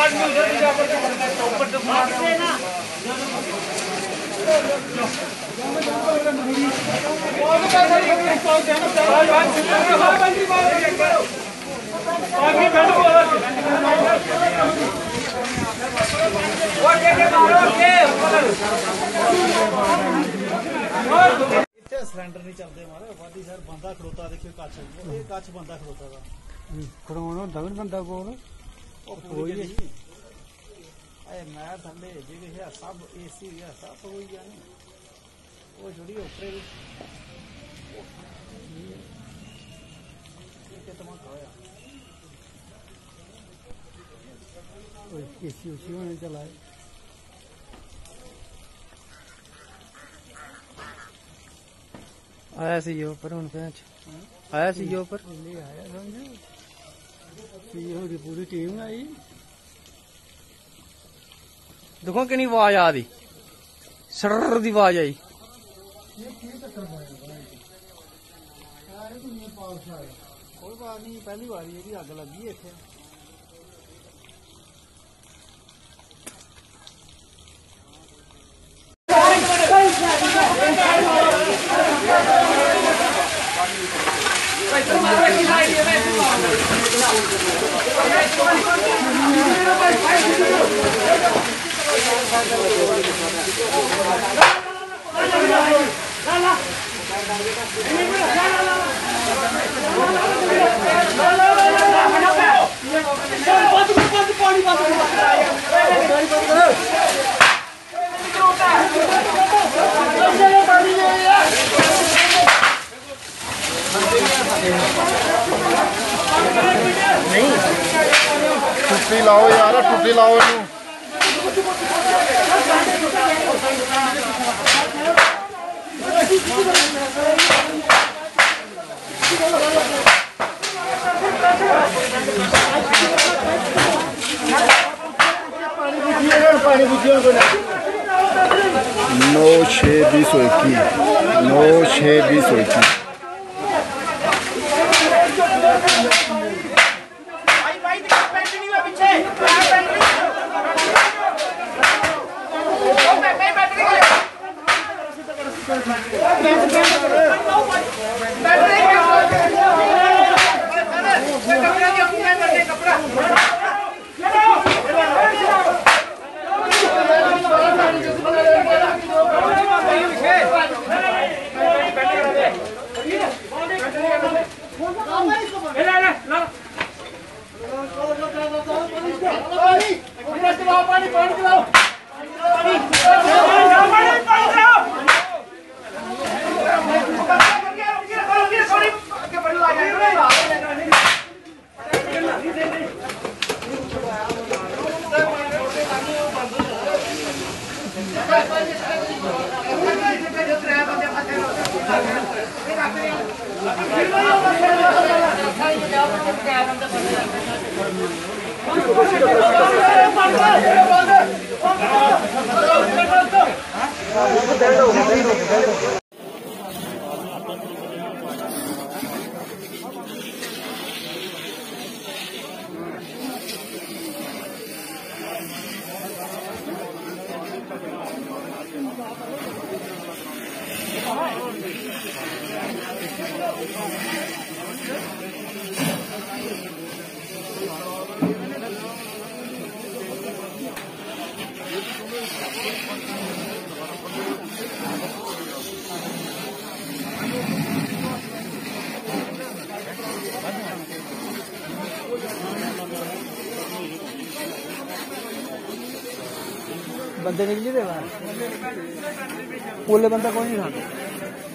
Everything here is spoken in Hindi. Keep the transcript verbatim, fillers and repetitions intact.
सिलेंडर नहीं चलते मारे वादी सर बंदा खड़ोता देखियो कच्छ ये कच्छ बंदा खड़ोता था खड़ोना होंदा भी बंदा कोल कोई नहीं ए मैं थल्ले जेडे है सब एसी है सब होई जाने वो जुड़ी ऊपर ये तो मत होया ओए एसी उसी होने चला है आया सी ऊपर हूं पैंच आया सी ऊपर ले आया समझ सीओ की पूरी टीम आई देखो कितनी आवाज आ दी सर दी आवाज आई कोई बात नहीं पहली बार ये भी अग लगी है इतने नहीं टुट्टी लाओ यार टुट्टी लाओ इनू नौ छः बीस इक्की नौ छः बीस इक्की बंदे निकली थे बाहर, बोले बंदा कौन नहीं था।